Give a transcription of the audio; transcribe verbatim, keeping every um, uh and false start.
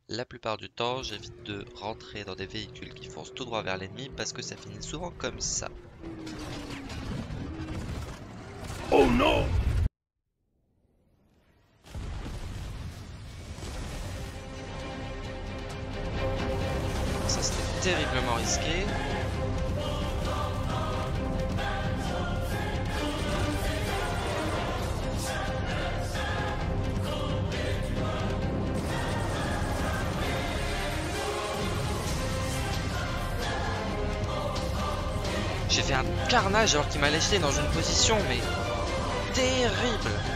La plupart du temps, j'évite de rentrer dans des véhicules qui foncent tout droit vers l'ennemi parce que ça finit souvent comme ça. Oh non! Ça c'était terriblement risqué. J'ai fait un carnage alors qu'il m'a laissé dans une position mais terrible.